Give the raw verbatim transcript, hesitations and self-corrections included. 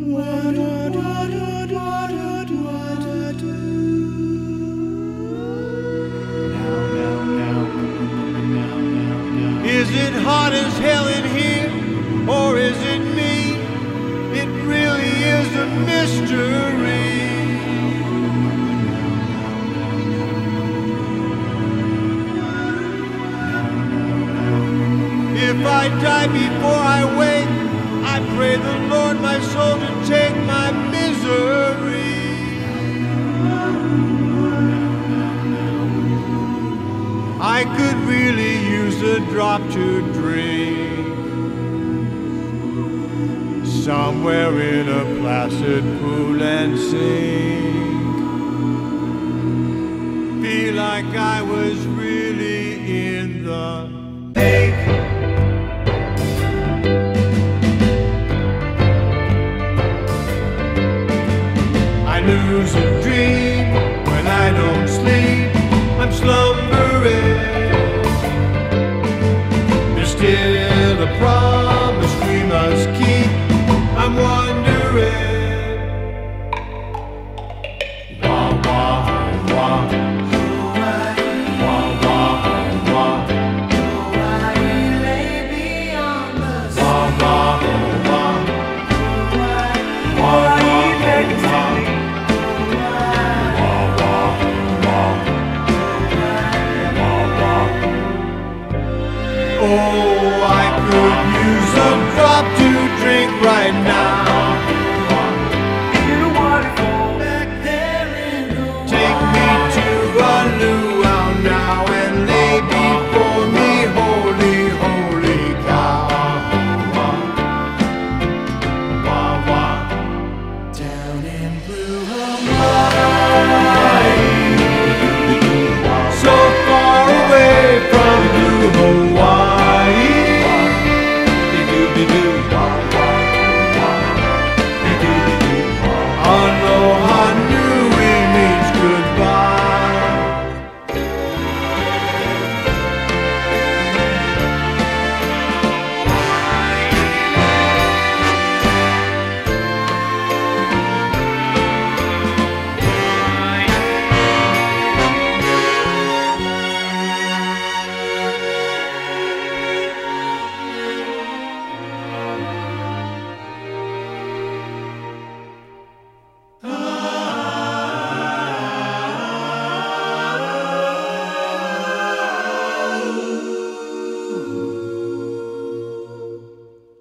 Is it hot as hell in here, or is it me? It really is a mystery. If I die before I wake, I pray the Lord my soul to take my misery. I could really use a drop to drink somewhere in a placid pool and sink. Feel like I was really in the lake. I lose a dream when I don't sleep. I'm slumbering. There's still a promise we must keep. I'm wondering. Wah, wah, wah. Wah, wah, wah. Wah, wah, wah. Wah, oh, I could use a drop to drink right now.